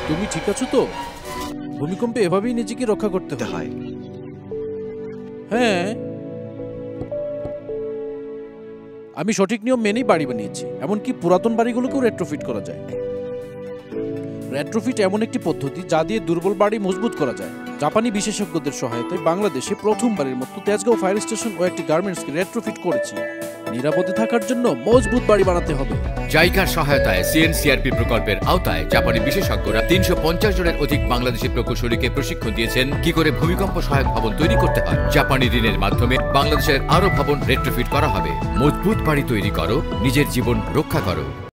তুমি ঠিক আছো তো? ভূমিকম্পে এভাবেই নিজেকে রক্ষা করতে হয়। হ্যাঁ, আমি সঠিক নিয়ম মেনেই বাড়ি বানিয়েছি। এমনকি পুরাতন বাড়িগুলোকেও রেট্রোফিট করা যায়। রেট্রোফিট এমন একটি পদ্ধতি যা দিয়ে দুর্বল বাড়ি মজবুত করা যায়। জাপানি বিশেষজ্ঞদের সহায়তায় বাংলাদেশে প্রথমবারের মতো তেজগাঁও ফায়ার স্টেশন ও একটি গার্মেন্টসকে রেট্রোফিট করেছি। নিরাপদে থাকার জন্য মজবুত বাড়ি বানাতে হবে। জাইকার সহায়তায় সিএনসিআরপি প্রকল্পের আওতায় জাপানি বিশেষজ্ঞরা ৩৫০ জনের অধিক বাংলাদেশি প্রকৌশলীকে প্রশিক্ষণ দিয়েছেন কি করে ভূমিকম্প সহায়ক ভবন তৈরি করতে হয়। জাপানি ঋণের মাধ্যমে বাংলাদেশের আরো ভবন রেট্রোফিট করা হবে। মজবুত বাড়ি তৈরি করো, নিজের জীবন রক্ষা করো।